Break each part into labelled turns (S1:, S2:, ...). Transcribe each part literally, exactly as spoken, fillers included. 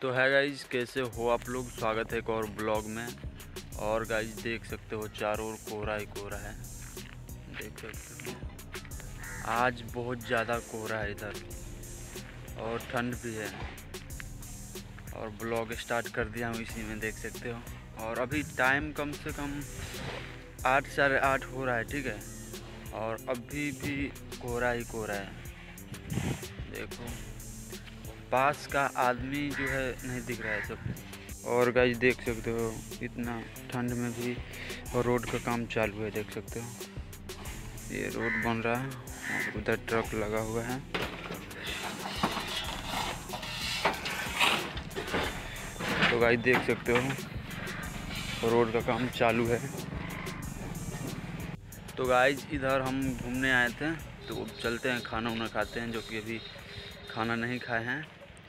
S1: तो है गाइज, कैसे हो आप लोग। स्वागत है एक और ब्लॉग में। और गाइज देख सकते हो चारों ओर कोहरा ही कोहरा है। देख सकते हो आज बहुत ज़्यादा कोहरा है इधर और ठंड भी है। और ब्लॉग स्टार्ट कर दिया हूँ इसी में, देख सकते हो। और अभी टाइम कम से कम आठ साढ़े आठ हो रहा है, ठीक है। और अभी भी कोहरा ही कोहरा है। देखो पास का आदमी जो है नहीं दिख रहा है सब। और गाइस देख सकते हो इतना ठंड में भी और रोड का काम चालू है, देख सकते हो। ये रोड बन रहा है और उधर ट्रक लगा हुआ है। तो गाइस देख सकते हो रोड का काम चालू है। तो गाइस इधर हम घूमने आए थे, तो चलते हैं खाना वाना खाते हैं, जो कि अभी खाना नहीं खाए हैं।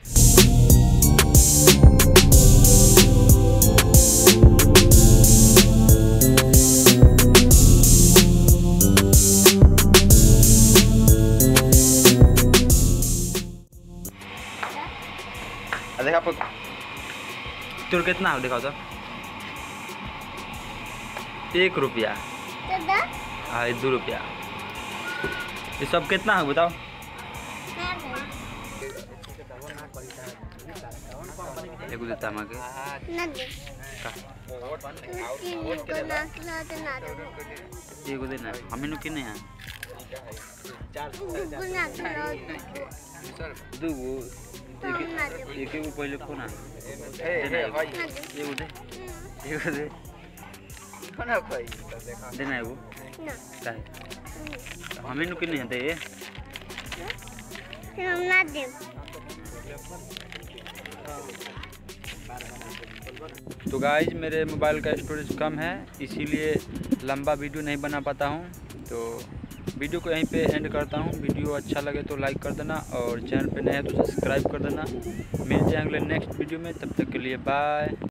S1: देखा आप तुर कितना है, दिखाओ तो। एक रुपया, हाँ दो रुपया। ये सब कितना है बताओ। एगो देता माके एगो देना हमें नु किने है दूगो एक एगो पहले कोना देना एगो दे एगो दे कोना कोई देना एगो काहे हमें नु किने है दे हम ना दे। तो गाइज मेरे मोबाइल का स्टोरेज कम है, इसीलिए लंबा वीडियो नहीं बना पाता हूँ। तो वीडियो को यहीं पे एंड करता हूँ। वीडियो अच्छा लगे तो लाइक कर देना और चैनल पे नए हैं तो सब्सक्राइब कर देना। मिल जाएंगे नेक्स्ट वीडियो में, तब तक के लिए बाय।